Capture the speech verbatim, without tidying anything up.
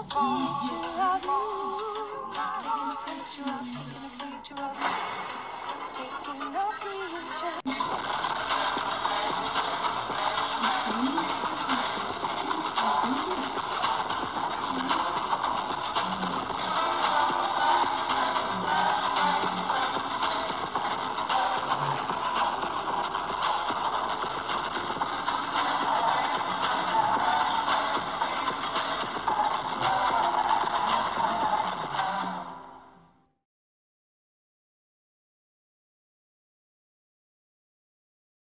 picture of you. Taking a picture of, taking a picture of, taking a picture.